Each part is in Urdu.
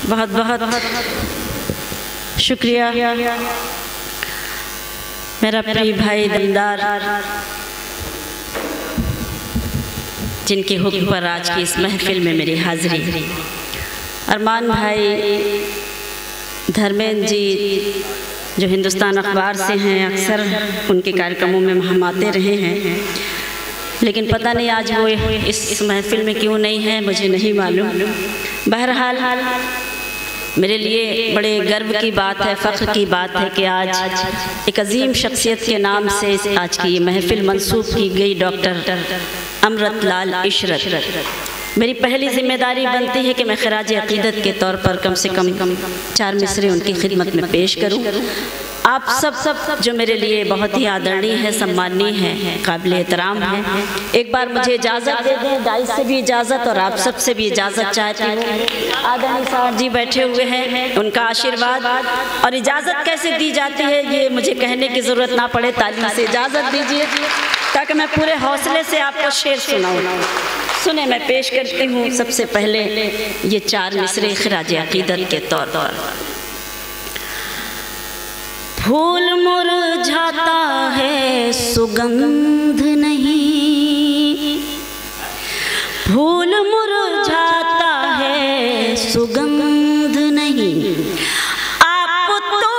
بہت بہت شکریہ میرا پری بھائی دمدار، جن کے حکم پر آج کی اس محفل میں میری حاضری۔ ارمان بھائی دھرمیندر جی جو ہندوستان اخبار سے ہیں، اکثر ان کے کارکرموں میں ہم آتے رہے ہیں، لیکن پتہ نہیں آج وہ اس محفل میں کیوں نہیں ہے، مجھے نہیں معلوم۔ بہرحال میرے لیے بڑے گرو کی بات ہے، فخر کی بات ہے کہ آج ایک عظیم شخصیت کے نام سے آج کی یہ محفل منسوب کی گئی، ڈاکٹر امرت لال عشرت۔ میری پہلی ذمہ داری بنتی ہے کہ میں خراج عقیدت کے طور پر کم سے کم 4 مصرے ان کی خدمت میں پیش کروں۔ آپ سب جو میرے لیے بہت ہی آدرنی ہے، سمانی ہے، قابل احترام ہے، ایک بار مجھے اجازت دے دیں، دائز سے بھی اجازت اور آپ سب سے بھی اجازت چاہتی ہوں۔ آدرنی صاحب جی بیٹھے ہوئے ہیں، ان کا آشیرواد اور اجازت کیسے دی جاتی ہے یہ مجھے کہنے کی ضرورت نہ پڑے، تعلیم سے اجازت دیجیے تاکہ میں پورے حوصلے سے آپ کو شعر سناؤں۔ سنیں، میں پیش کرتی ہوں سب سے پہلے یہ 4 مصرے خراج عقیدت کے طور پر۔ پھول مرجھاتا ہے سگندھ نہیں، پھول مرجھاتا ہے سگندھ نہیں، آپ تو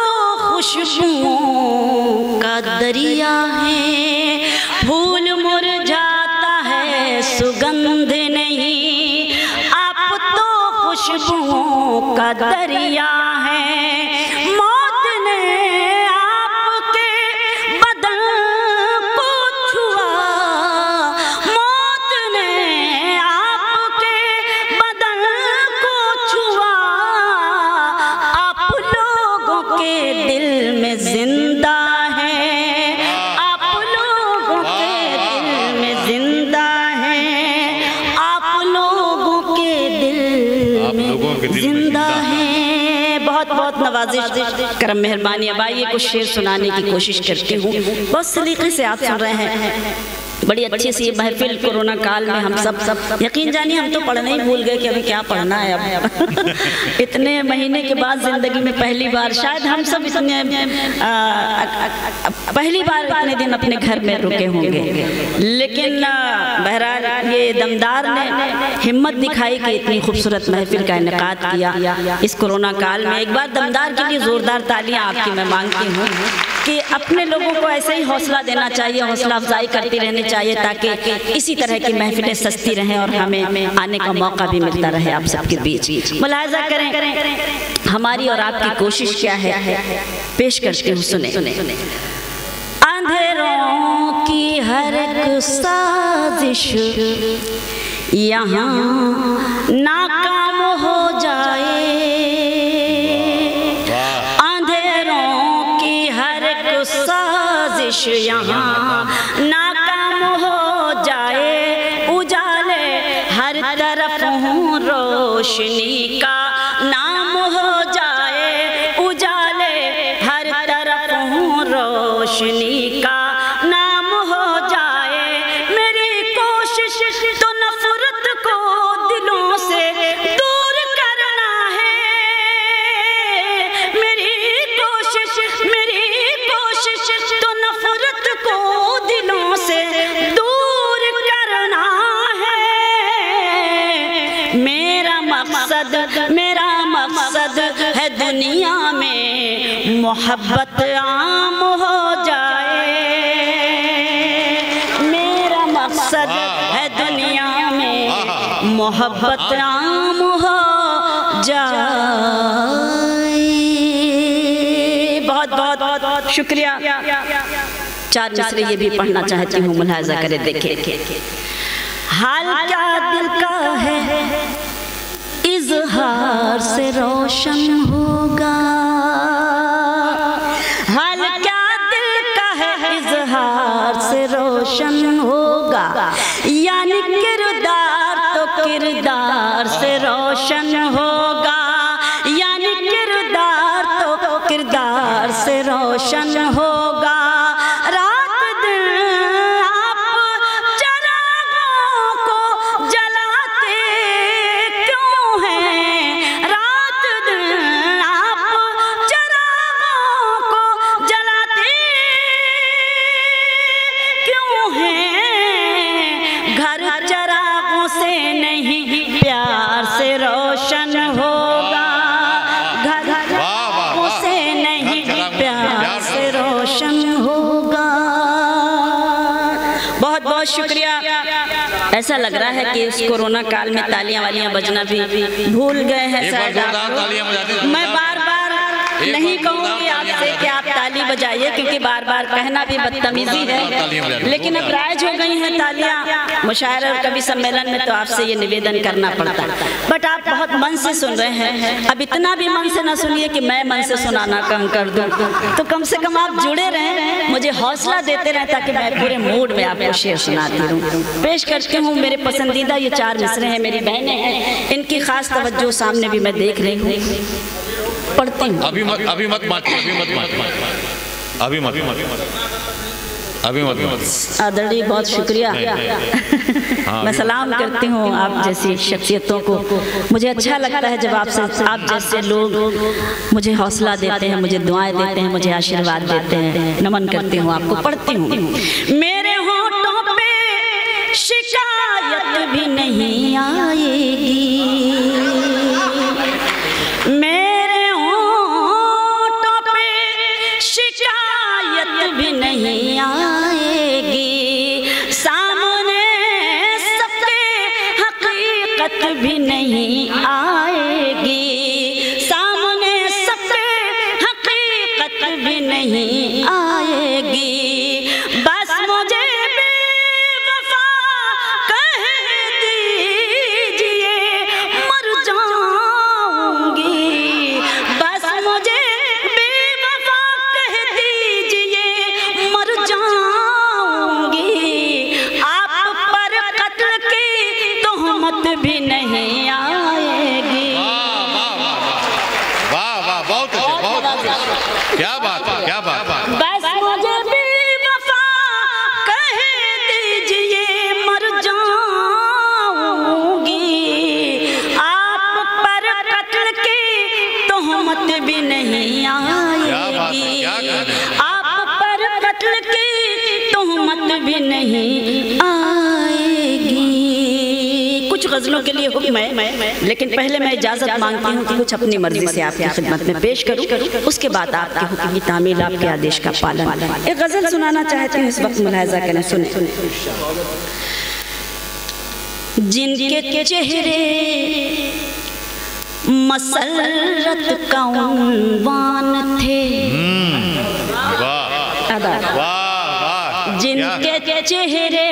خوشبوؤں کا دریا ہے۔ پھول مرجھاتا ہے سگندھ نہیں، آپ تو خوشبوؤں کا دریا ہے۔ موت نے آپ کے بدن کو چھوا، موت نے آپ کے بدن کو چھوا، آپ لوگوں کے دل میں زندہ ہے، آپ لوگوں کے دل میں زندہ ہے، آپ لوگوں کے دل میں زندہ ہے۔ بہت بہت نوازش، کرم مہربانی۔ اب آئیے کچھ شعر سنانے کی کوشش کرتی ہوں۔ بہت سلیقے سے آپ سن رہے ہیں، بڑی اچھی سی یہ محفل کورونا کال میں ہم سب یقین جانیے ہم تو پڑھنا ہی بھول گئے کہ ابھی کیا پڑھنا ہے اب اتنے مہینے کے بعد زندگی میں پہلی بار شاید ہم سب اتنے پہلی بار اتنے دن اپنے گھر میں رکے ہوں گے، لیکن بہرحال یہ دمدار نے ہمت دکھائی کہ اتنی خوبصورت محفل کا انعقاد کیا اس کورونا کال میں۔ ایک بار دمدار کے لیے زوردار تالیاں آپ کی میں مانگتی ہوں کہ اپنے لوگوں کو ایسے ہی حوصلہ دینا چاہیے، حوصلہ افزائی کرتی رہنی چاہیے تاکہ اسی طرح کی محفلیں سستی رہیں اور ہمیں آنے کا موقع بھی ملتا رہے آپ سب کے بیچ۔ ملاحظہ کریں ہماری اور آپ کی کوشش کیا ہے، پیش کرتی ہوں، سنیں۔ اندھیروں کی ہر ایک سازش یہاں ناکام ہو جائے، سازش یہاں ناکام ہو جائے، اجالے ہر طرف ہوں روشنی کا نام ہو جائے، اجالے ہر طرف ہوں روشنی کا نام ہو جائے۔ میری کوشش تو نفرت کو دلوں سے دور کرنا ہے، میری کوشش تو نفرت کو دلوں سے دور کرنا ہے۔ میرا مقصد ہے دنیا میں محبت عام ہو جائے، میرا مقصد ہے دنیا میں محبت عام ہو جائے۔ بہت بہت شکریہ۔ 4 مصرے یہ بھی پڑھنا چاہتی ہوں، ملاحظہ کرے دیکھیں۔ حال کیا دل کا ہے اظہار سے روشن ہوگا، حال کیا دل کا ہے اظہار سے روشن ہوگا، یعنی کردار تو کردار سے روشن ہوگا، یعنی کردار تو کردار سے روشن ہوگا۔ رات دن آپ چراغوں کو جلاتے کیوں ہیں، رات شکریہ. ایسا لگ رہا ہے کہ اس کورونا کال میں تالیاں والیاں بجنا بھی بھول گئے ہیں شاید آپ. میں بار بار نہیں کہوں گی آپ سے کہ آپ تالی بجائیے، کیونکہ بار بار کہنا بھی بدتمیزی ہے، لیکن اب رائج ہو گئی ہیں تالیاں مشاعرہ اور کبھی سمیلن میں، تو آپ سے یہ نویدن کرنا پڑتا ہے. بٹ آپ بہت من سے سن رہے ہیں، اب اتنا بھی من سے نہ سنیے کہ میں من سے سنانا کم کر دوں. تو کم سے کم آپ جڑے رہیں، مجھے حوصلہ دیتے رہیں، تاکہ میں پورے موڈ میں آپ کو شعر سناتی رہوں. پیش کرتی ہوں میرے پسندیدہ یہ 4 مصرے ہیں، میری بہنیں ہیں، ان کی خاص توجہ سامنے بھی میں دیکھ رہی ہوں. پڑھتی ہوں. ابھی مت آدرڑی بہت شکریہ. میں سلام کرتی ہوں آپ جیسی شخصیتوں کو. مجھے اچھا لگتا ہے جب آپ جیسے لوگ مجھے حوصلہ دیتے ہیں، مجھے دعائیں دیتے ہیں، مجھے آشیرواد دیتے ہیں. نمن کرتی ہوں آپ کو. پڑھتی ہوں. میرے ہونٹوں پہ شکایت بھی نہیں آئے گی، میرے ہونٹوں پہ شکایت بھی نہیں آئے گی، سامنے سب کے حقیقت بھی نہیں آئے گی، سامنے سب کے حقیقت بھی نہیں آئے گی. بس مجھے بے وفا کہہ دیجئے مر جاؤں گی، بس مجھے بے وفا کہہ دیجئے مر جاؤں گی. آپ پر قتل کی تہمت بھی نہیں آئے گی. واہ بہت اچھا. کیا بات ہے. بس مجھے بے وفا کہہ دیجئے مر جاؤں گی. آپ پر قتل کی تہمت بھی نہیں آئے گی، آپ پر قتل کی تہمت بھی نہیں آئے گی. کچھ غزلوں کے لیے حکم ہے، لیکن پہلے میں اجازت مانگتی ہوں کہ کچھ اپنی مرضی سے آپ کی خدمت میں پیش کروں، اس کے بعد آپ کے حکم کی تعمیل، آپ کے آدیش کا پالن. ایک غزل سنانا چاہتی ہوں، اس وقت ملاحظہ کریں. سنیں. جن کے چہرے مسرت کا عنوان تھے، جن کے چہرے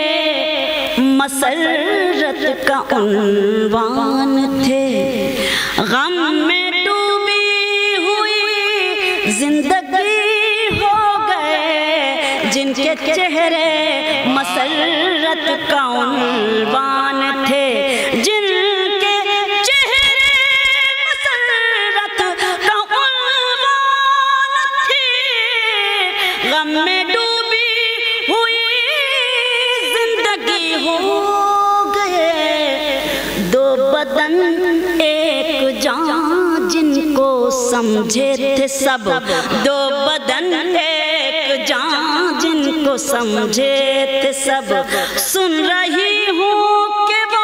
مسرت کا عنوان تھے، غم میں ڈوبی ہوئی زندگی ہو گئے. جن کے چہرے مسرت کا عنوان تھے، جن کے چہرے مسرت کا عنوان تھے، غم میں ڈوبی ہوئی زندگی ہو گئے. دو بدن ایک جان جن کو سمجھے تھے سب، دو بدن ایک جان جن کو سمجھے تھے سب. سن رہی ہوں کہ وہ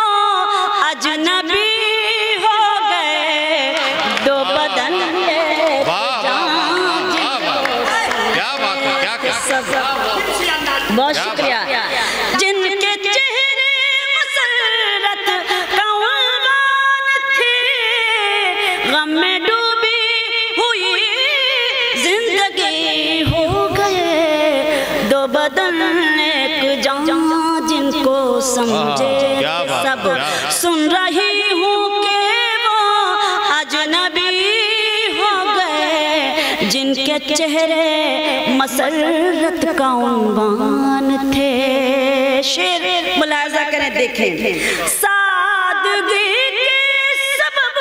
اجنبی ہو گئے. دو بدن ایک جان جن کو سب. بہت شکریہ. جن کے چہرے مسرت کا عنوان تھے، غم میں ڈوبی ہوئی زندگی ہو گئے. دو بدن ایک جان جن کو سمجھے سب. سن رہی ہوں کہ وہ اجنبی ہو گئے. جن کے چہرے مسرت کا عنوان تھے. شعر ملاحظہ کریں، دیکھیں. سادگی کے سبب،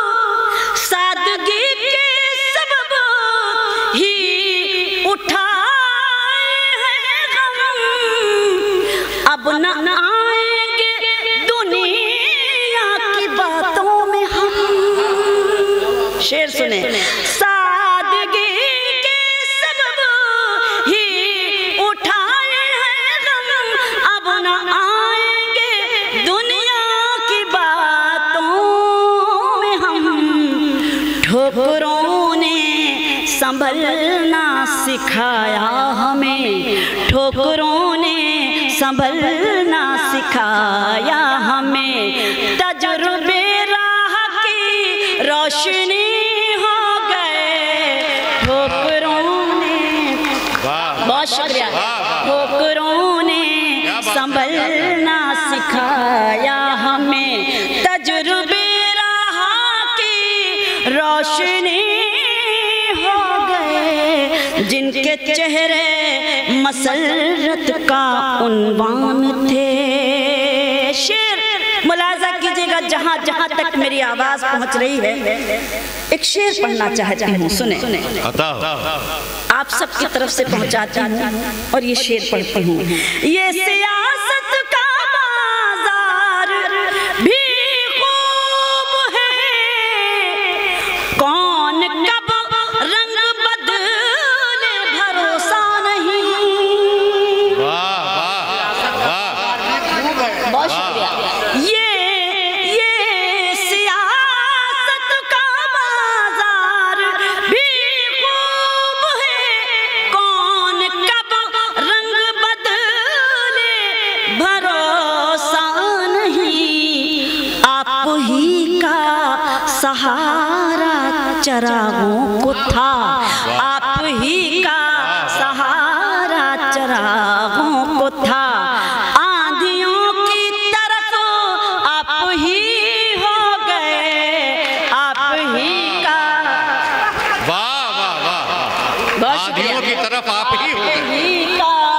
سادگی کے سبب ہی اٹھائے ہیں غم، اب نہ آئیں گے دنیا کی باتوں میں ہم. شعر سنیں. سادگی کے سبب ہی اٹھائے ہیں غم، اب نہ آئیں گے دنیا کی باتوں میں ہم. ٹھوکروں نے سنبھلنا سکھایا ہمیں، ٹھوکروں نے संभलना सिखाया हमें, तजुर्बे राह की रोशनी हो गए ठोकरों ने, बहुत शुक्रिया, ठोकरों ने संभलना सिखाया हमें, तजुर्बे राह की रोशनी हो गए, जिनके चेहरे मसरत का उन्वान थे। शेर मुलाजा कीजिएगा, जहाँ जहाँ तक मेरी आवाज पहुँच रही है, एक शेर पढ़ना चाहती हूँ, सुने। आप सबकी तरफ से पहुँचाती हूँ और ये शेर पढ़ती हूँ। ये सियासत का बाजार भी खूब है, कौन कब रंग बदले भरोसा नहीं। बहुत शुक्रिया। ये सियासत का बाजार भी खूब है, कौन कब रंग बदले भरोसा नहीं। आप ही का सहारा चरागों को था, आप ही का सहारा चरागों को था, आंधियों की तरफ आप ही हो गए, आप ही का, वाह वाह वाह, आंधियों की तरफ आप ही हो गए,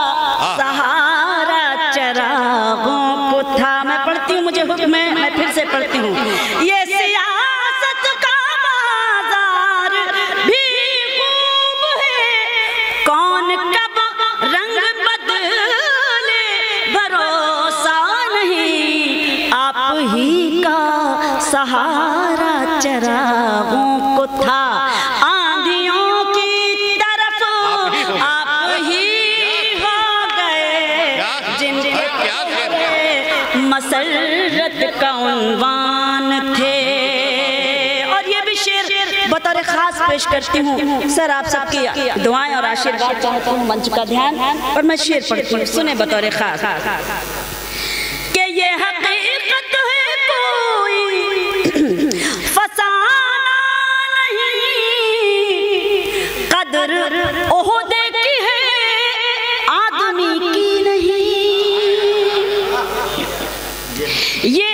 सहारा चरागों को था। मैं पढ़ती हूँ, मुझे हुक्म है, मैं फिर से पढ़ती हूँ। ये सियासत का बाजार भी खूब है, कौन कब रंग बदले भरोसा नहीं। आप ही का सहारा चरागों को था, आंधियों की तरफ आप ही हो गए, जिनके मसरत का उन्वान थे। और ये भी शेर बतौर खास पेश करती हूँ। सर आप सबकी दुआएं और आशीर्वाद चाहता हूँ, मंच का ध्यान, और मैं शेर पढ़ती हूँ, सुने बतौर खास। कि ये हकीकत है कोई फसाना नहीं, कदर ओहदे की है आदमी की नहीं। ये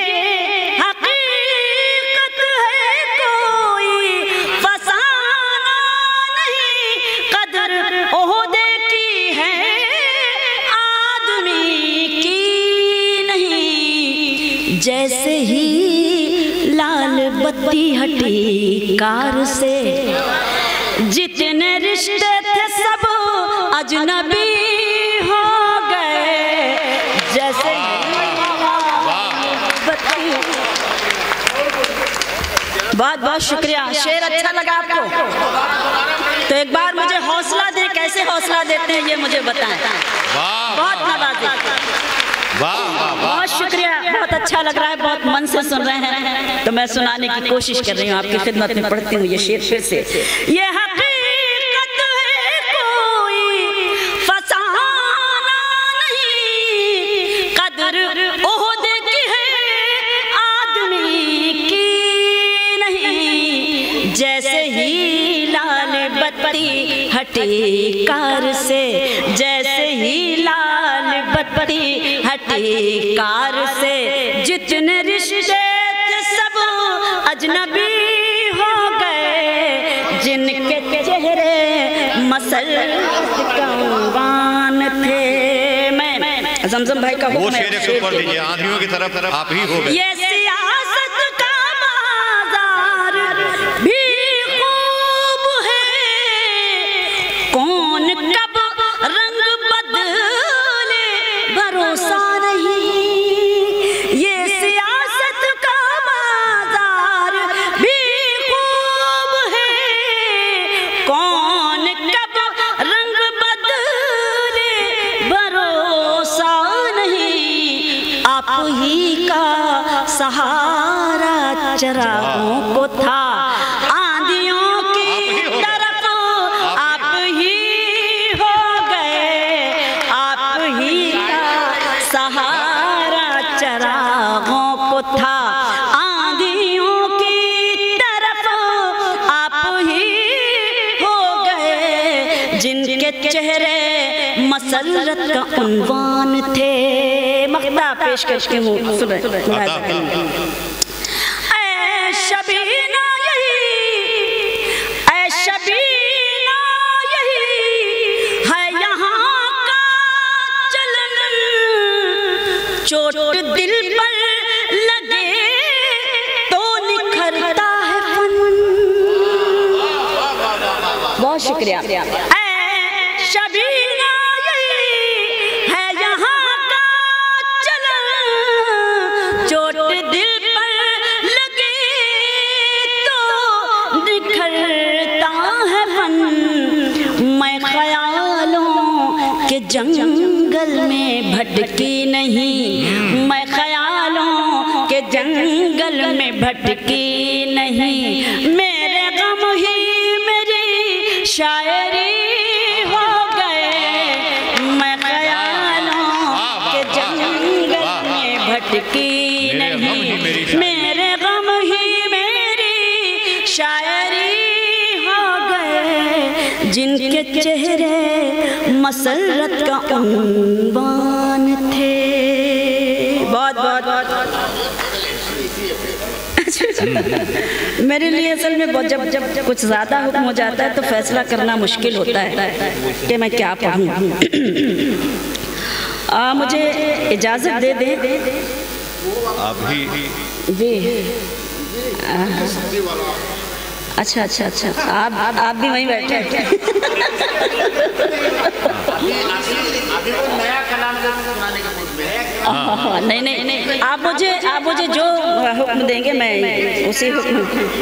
हकीकत है कोई फसाना नहीं, कदर ओहदे की है आदमी की नहीं। जैसे ही लाल बत्ती हटी कार से, जितने रिश्ते थे सब अजनबी हो गए। जैसे बहुत बहुत शुक्रिया। शेर अच्छा लगा आपको? तो एक बार मुझे हौसला दे, कैसे हौसला देते हैं ये मुझे बताएं। बहुत नवाजी, बहुत शुक्रिया, बहुत अच्छा लग रहा है, बहुत मन से सुन रहे हैं, तो मैं सुनाने की कोशिश कर रही हूँ, आपकी खिदमत में पढ़ती हूँ ये शेर फिर से। ये हकीकत है कोई फसाना नहीं, कदर ओहदे की है आदमी की नहीं। जैसे ही लाल बत्ती हटी कार से, जैसे ही लाल बत्ती हटी कार से, जितने रिश्ते थे सब अजनबी हो गए। जिनके चेहरे मसरत का उन्वान थे। मैं जमजम भाई का वो शेर के ऊपर लीजिए, आंधियों की तरफ आप ही हो गए। ये सियासत का बाजार भी खूब है, कौन कब रंग बदले भरोसा नहीं। ये सियासत का बाजार भी खूब है, कौन कब रंग बदले भरोसा नहीं। आप ही का सहारा चरागों को था, आंधियों की तरफ आप ही हो गए। आप ही का چہرے مسرت کا عنوان تھے. مقطع پیش کرتی ہوں. اے شبینہ یہی، اے شبینہ یہی ہے یہاں کا چلن، چوٹ دل پر لگے تو نکھرتا ہے فن. بہت شکریہ. اے شبینہ یہی ہے یہاں کا چلن، چوٹ دل پر لگے تو نکھرتا ہے فن. میں خیالوں کے جنگل میں بھٹکی نہیں، میں خیالوں کے جنگل میں بھٹکی نہیں. میرے غم ہی میری شاعری ہو گئے، میں خیالوں کے جنگل میں بھٹکی نہیں. میرے غم ہی میری شاعری ہو گئے، جن کے چہرے مسرت کا عنوان تھے. بہت بہت میرے لیے اصل میں جب کچھ زیادہ حکم ہو جاتا ہے تو فیصلہ کرنا مشکل ہوتا ہے کہ میں کیا پڑھوں. مجھے اجازت دے دیں. جی اچھا اچھا اچھا، آپ بھی وہیں بیٹھے. نہیں نہیں، آپ مجھے جو حکم دیں گے میں اسی حکم.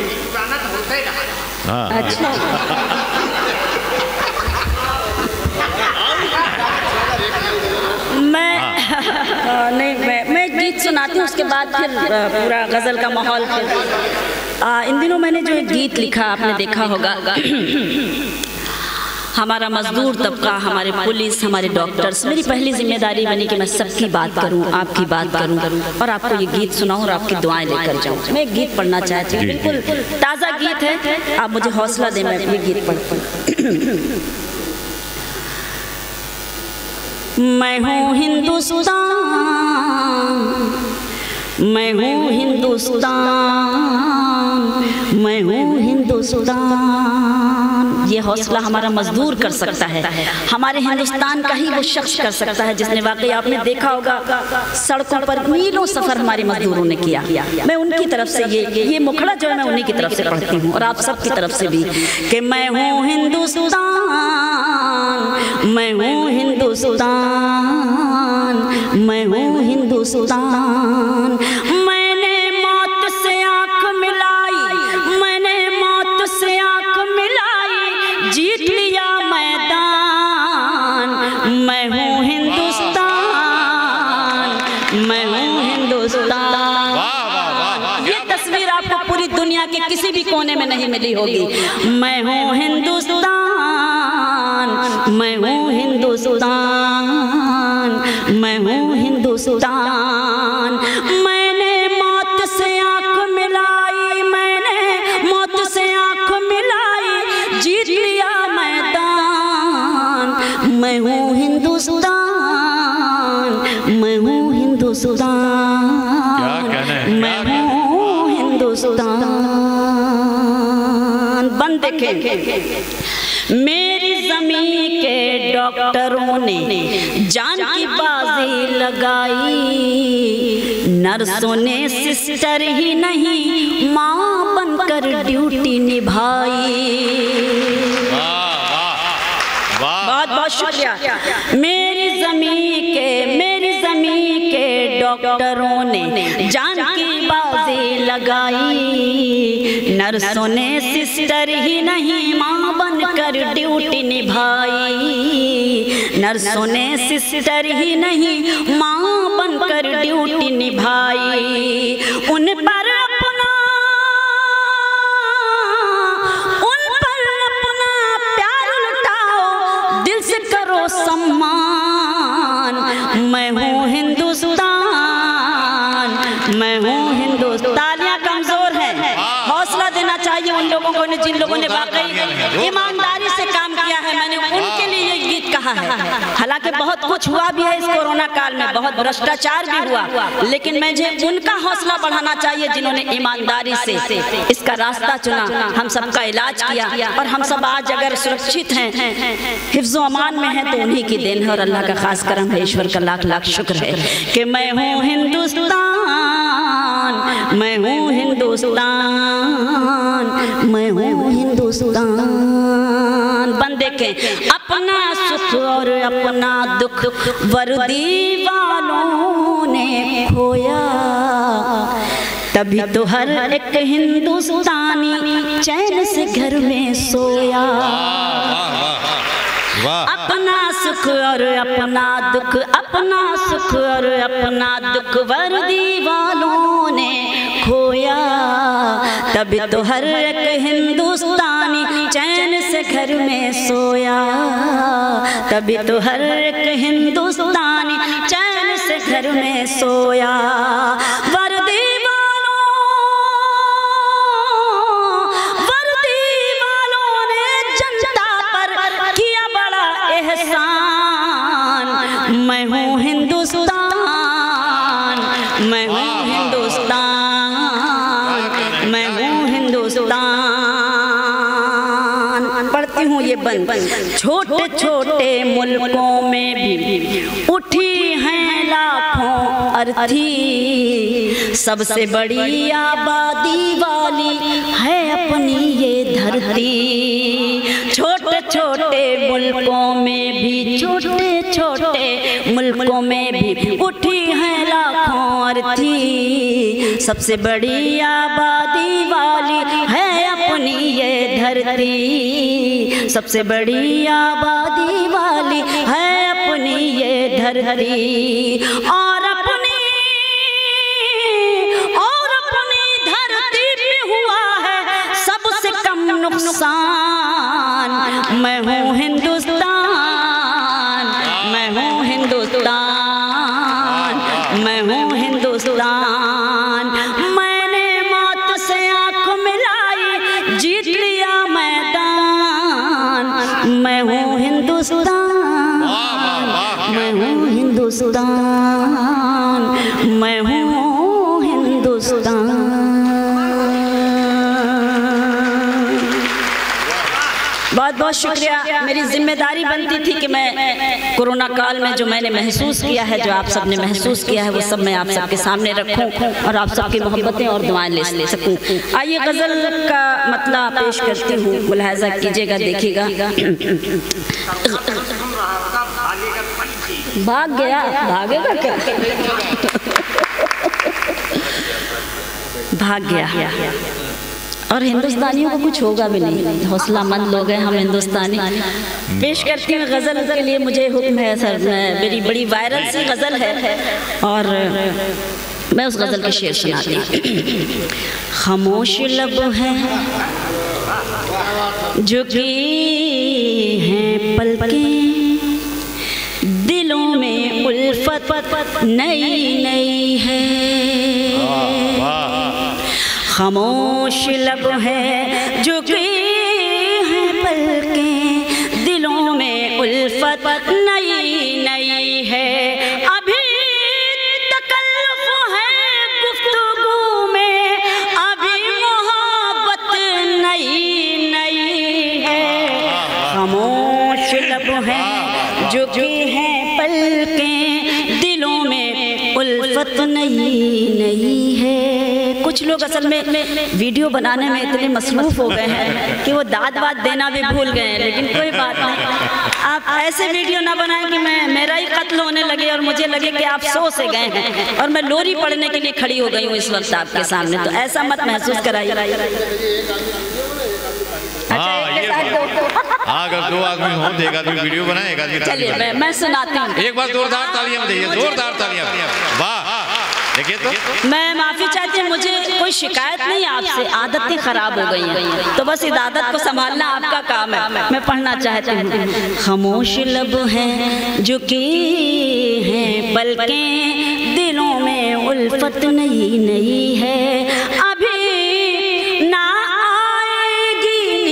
اچھا میں گیت سناتی ہوں، اس کے بعد پھر پورا غزل کا ماحول. ان دنوں میں نے جو ایک گیت لکھا آپ نے دیکھا ہوگا. ہمارا مزدور طبقہ، ہمارے پولیس، ہمارے ڈاکٹرز، میری پہلی ذمہ داری بنی کہ میں سب کی بات کروں، آپ کی بات کروں اور آپ کو یہ گیت سناؤں اور آپ کی دعائیں لے کر جاؤں. میں ایک گیت پڑھنا چاہتی ہوں، بالکل تازہ گیت ہے. آپ مجھے حوصلہ دیں، میں یہ گیت پڑھتا ہوں. میں ہوں ہندوستان، میں ہوں ہندوستان، میں ہوں ہندوستان. یہ حوصلہ ہمارا مزدور کر سکتا ہے، ہمارے ہندوستان کا ہی وہ شخص کر سکتا ہے جس نے واقعی آپ نے دیکھا ہوگا سڑکوں پر میلوں سفر ہمارے مزدوروں نے کیا. میں ان کی طرف سے یہ مکھڑا جو ہے میں انہی کی طرف سے پڑھتی ہوں اور آپ سب کی طرف سے بھی کہ میں ہوں ہندوستان، میں ہوں ہندوستان، میں ہوں ہندوستان. میں نے موت سے آنکھ ملائی، میں نے موت سے آنکھ ملائی، جیت لیا میدان. میں ہوں ہندوستان، میں ہوں ہندوستان. یہ تصویر آپ کو پوری دنیا کے کسی بھی کونے میں نہیں ملی ہوگی. میں ہوں ہندوستان، میں ہوں ہندوستان، میں ہوں ہندوستان. میں نے موت سے آنکھ ملائی، میں نے موت سے آنکھ ملائی، جیت لیا میدان. میں ہوں ہندوستان، میں ہوں ہندوستان، میں ہوں ہندوستان. بند دیکھیں، میری زمین کے ڈاکٹروں نے جان کی بازی لگائی، نرسوں نے سسٹر ہی نہیں ماں بن کر ڈیوٹی نبھائی. بہت بہت شکریہ. میری زمین کے ڈاکٹروں نے جان کی بازی لگائی، نرسوں نے سسٹر ہی نہیں ماں بن کر ڈیوٹی نبھائی، نرسوں نے سسٹر ہی نہیں ماں بن کر ڈیوٹی نبھائی. ان پر اپنا پیار لٹاؤ، دل سے کرو سمان. میں ہوں ہندوستان، میں ہوں ہندوستان. تالیاں کمزور ہیں، حوصلہ دینا چاہیے ان لوگوں کو جن لوگوں نے واقعی ایمانداری سے کام کیا ہے، میں نے ان کے لیے یہ گیت کہا ہے۔ حالانکہ بہت کچھ ہوا بھی ہے اس کورونا کال میں، بہت بھرشٹاچار بھی ہوا، لیکن مجھے ان کا حوصلہ بڑھانا چاہیے جنہوں نے ایمانداری سے اس کا راستہ چنا، ہم سب کا علاج کیا، اور ہم سب آج اگر سرکشت ہیں، حفظ و امان میں ہیں، تو انہی کی دین ہے اور اللہ کا خاص کرم ہے، ایشور کا لاکھ لاکھ شکر ہے کہ میں ہوں ہندوستان، میں ہوں ہندوستان، میں ہوں ہندوستان۔ بند دیکھیں، اپنا سکھ اور اپنا دکھ وردی والوں نے کھویا، تبھی تو ہر ایک ہندوستانی چین سے گھر میں سویا۔ اپنا سکھ اور اپنا دکھ، اپنا سکھ اور اپنا دکھ وردی والوں نے کھویا، تبھی تو ہر ایک ہندوستانی چین سے گھر میں سویا، تبھی تو ہر ایک ہندوستانی چین سے گھر میں سویا۔ وردی والوں نے جنتا پر کیا بڑا احسان، میں ہوں ہندوستان، میں ہوں ہندوستان، میں ہوں ہندوستان۔ پڑھتی ہوں یہ بند، چھوٹے چھوٹے ملکوں میں بھی اٹھی ہیں لاکھوں ارتھی، سب سے بڑی آبادی والی ہے اپنی یہ دھرتی۔ چھوٹے چھوٹے ملکوں میں بھی، چھوٹے چھوٹے ملکوں میں بھی اٹھی ہیں لاکھوں ارتھی، سب سے بڑی آبادی والی ہے اپنی یہ دھرتی، سب سے بڑی آبادی والی ہے اپنی یہ دھرتی۔ اور اپنی دھرتی پہ ہوا ہے سب سے کم نقصان، میں ہوں ہندوستان، میں ہوں ہندوستان، میں ہوں ہندوستان۔ میں نے موت سے آنکھ ملائی، جیت لیا میدان، میں ہوں ہندوستان، میں ہوں ہندوستان، میں ہوں ہندوستان۔ بہت بہت شکریہ۔ میری ذمہ داری بنتی تھی کہ میں کورونا کال میں جو میں نے محسوس کیا ہے، جو آپ سب نے محسوس کیا ہے، وہ سب میں آپ سب کے سامنے رکھوں اور آپ سب کی محبتیں اور دعائیں لے سکوں۔ آئیے غزل کا مطلع پیش کرتی ہوں، ملاحظہ کیجئے گا، دیکھیے گا۔ بھاگ گیا، بھاگے گا کیا؟ بھاگ گیا، اور ہندوستانیوں کو کچھ ہوگا بھی نہیں، حوصلہ مند لوگ ہیں ہم ہندوستانی۔ پیش کرتی ہوں غزل کے لیے مجھے حکم ہے سر، میری بڑی وائرل سی غزل ہے اور میں اس غزل کے شعر سناتی ہوں۔ خاموش لب ہیں جھکی ہیں پلکیں، دلوں میں الفت نئی نئی ہے، خاموش لب ہے جھکی ہیں پلکیں، دلوں میں الفت نئی نئی ہے، ابھی تکلف ہے گفتگو میں، ابھی محبت نئی نئی ہے، خاموش لب ہے جھکی ہیں پلکیں، دلوں میں الفت نئی نئی ہے۔ کچھ لوگ اصل میں ویڈیو بنانے میں اتنے مصروف ہو گئے ہیں کہ وہ داد بات دینا بھی بھول گئے ہیں، لیکن کوئی بات نہیں، آپ ایسے ویڈیو نہ بنائیں کہ میرا ہی قتل ہونے لگے اور مجھے لگے کہ آپ سو سے گئے ہیں اور میں لوری پڑھنے کے لیے کھڑی ہو گئی ہوں اس وقت آپ کے سامنے، تو ایسا مت محسوس کرائیے۔ اگر دو آدمی ہوں دے گا تو ویڈیو بنائے گا۔ چلیے میں سناتی ہوں، ایک بار زوردار تالیاں دئیے، زوردار تالیاں۔ واہ، دیکھئے تو میں معافی چاہتی ہوں، مجھے کوئی شکایت نہیں آپ سے، عادتیں خراب ہو گئی ہیں، تو بس عادت کو سنبھالنا آپ کا کام ہے۔ میں پڑھنا چاہتی ہوں۔ خاموش لب ہیں جھکی ہیں پلکیں، دلوں میں الفت نئی نئی ہے، ابھی نہ آئے گی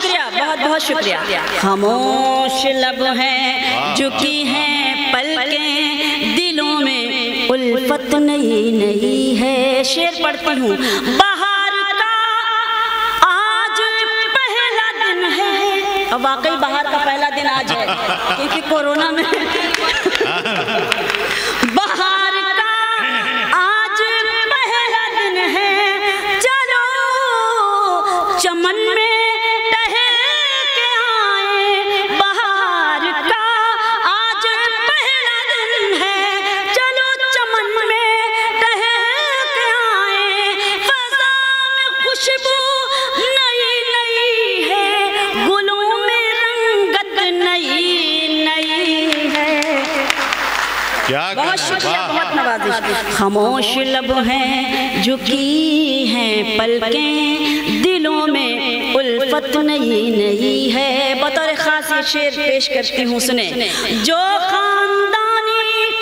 شکریہ، بہت بہت شکریہ. خاموش لب ہیں جھکی ہیں پلکیں، دلوں میں الفت نئی نئی ہے. شعر پڑھتی ہوں. بہار کا آج پہلا دن ہے. واقعی بہار کا پہلا دن آج ہے کیونکہ کورونا میں. بہار کا آج پہلا دن ہے، چلو چمن میں ٹہل کے آئیں. بہار کا آج پہلا دن ہے، چلو چمن میں ٹہل کے آئیں. فضا میں خوشبو نئی نئی ہے، گلوں میں رنگت نئی نئی ہے. بہت شکریہ، بہت نوازش. خاموش لب ہیں جھکی ہیں پلکیں، دلوں میں الفت نئی نئی ہے. بطور خاص یہ شعر پیش کرتی ہوں، سنیں. جو خاندانی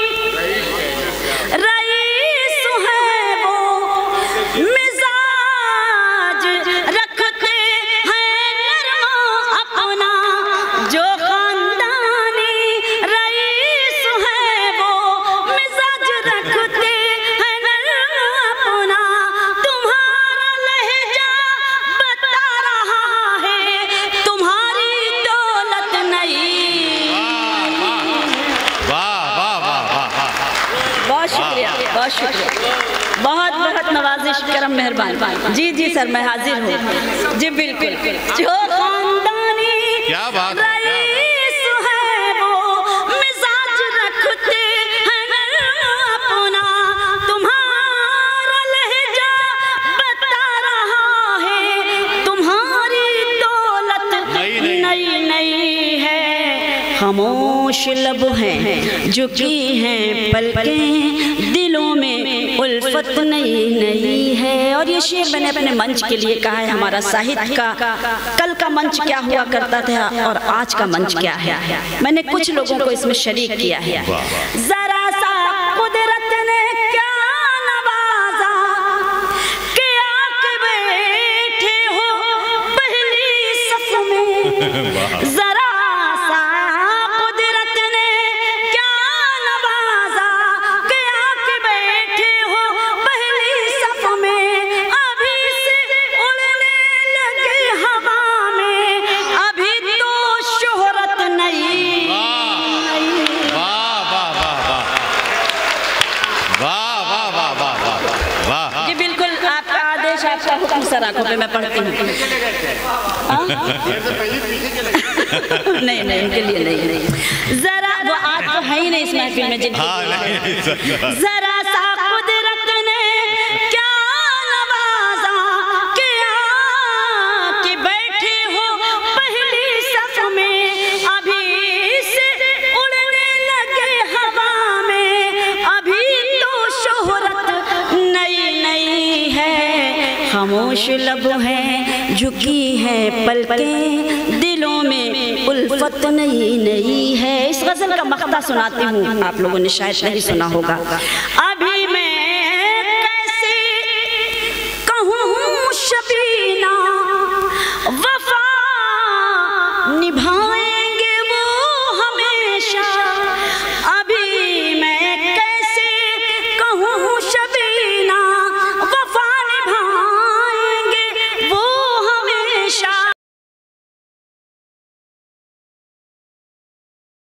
رئیس ہے وہ مزاج رکھتے ہیں نرم اپنا. جو خاندانی رئیس ہے وہ مزاج رکھتے ہیں نرم اپنا. تمہارا لہجہ بتا رہا ہے تمہاری دولت نہیں. بہت شکریہ، بہت شکریہ، بہت بہت نوازش، کرم، مہربان. جی جی سر، میں حاضر ہوں. جی بالکل. جو خاندانی رئیس ہے وہ مزاج رکھتے ہیں نرم اپنا. تمہارا لہجہ بتا رہا ہے تمہاری دولت نئی نئی ہے. خاموش لب ہیں جھکی ہیں پلکیں، دلوں میں الفت نئی نئی ہے. اور یہ شعر میں نے اپنے منچ کے لیے کہا ہے. ہمارا ساہت کا کل کا منچ کیا ہوا کرتا تھا اور آج کا منچ کیا ہے. میں نے کچھ لوگوں کو اس میں شریک کیا ہے. ذرا سا قدرت نے کیا نوازا کہ آ کے بیٹھے ہو پہلی صف میں. ذرا سا قدرت نے کیا نوازا کہ آ کے بیٹھے ہو پہلی صف میں. ابھی سے اڑنے لگے ہوا میں، ابھی تو شہرت نہیں. جی بالکل، آپ کا آدیش، آپ کا حکم سر آنکھوں پہ میں پڑھتی ہوں. نہیں نہیں، ان کے لیے نہیں. ذرا وہ آج تو ہے ہی نہیں اس محفل میں. ذرا سا قدرت نے کیا نوازا کہ آ کے بیٹھے ہو پہلی صف میں. ابھی سے اڑنے لگے ہوا میں، ابھی تو شہرت نئی نئی ہے. خاموش لب ہیں جھکی ہیں پلکیں، دلوں میں الفت نئی نئی ہے. اس غزل کا مقطع سناتی ہوں، آپ لوگوں نے شاید نہیں سنا ہوگا. ابھی